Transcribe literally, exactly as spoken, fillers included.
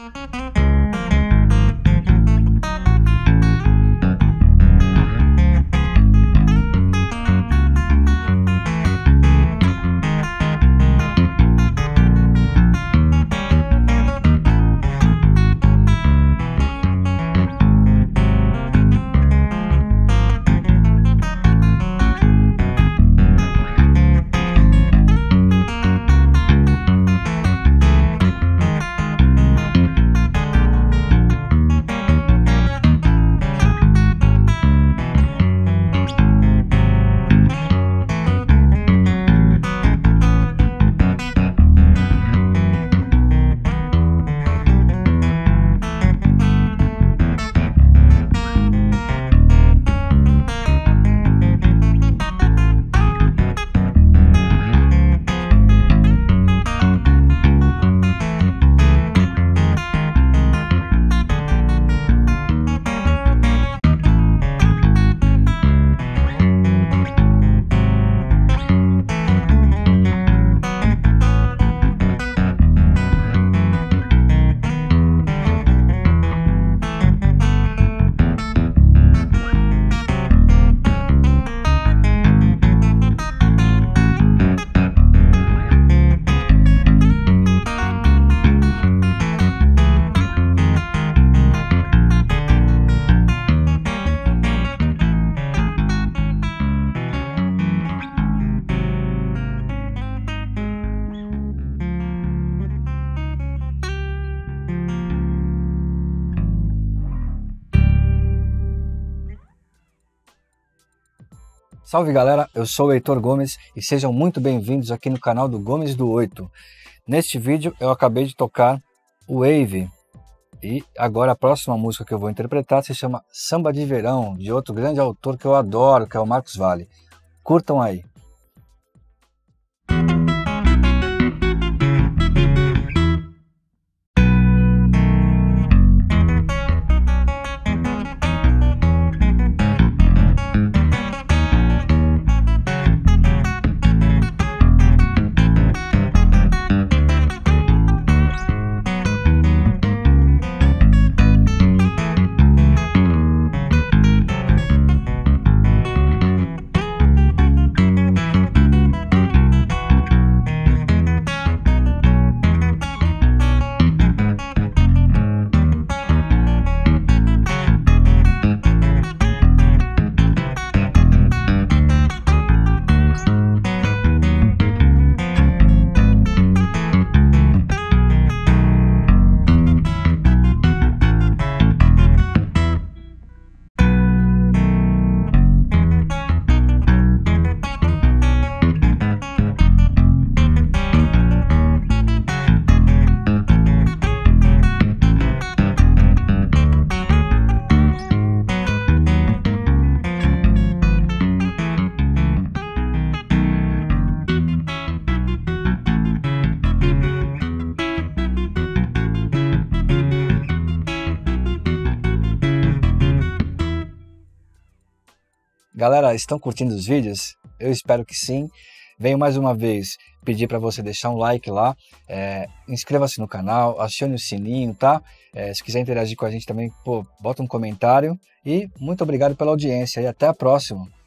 Salve galera, eu sou o Heitor Gomes e sejam muito bem-vindos aqui no canal do Gomes do Oito. Neste vídeo eu acabei de tocar o Wave e agora a próxima música que eu vou interpretar se chama Samba de Verão, de outro grande autor que eu adoro, que é o Marcos Valle. Curtam aí! Galera, estão curtindo os vídeos? Eu espero que sim. Venho mais uma vez pedir para você deixar um like lá, é, inscreva-se no canal, acione o sininho, tá? É, se quiser interagir com a gente também, pô, bota um comentário e muito obrigado pela audiência e até a próxima.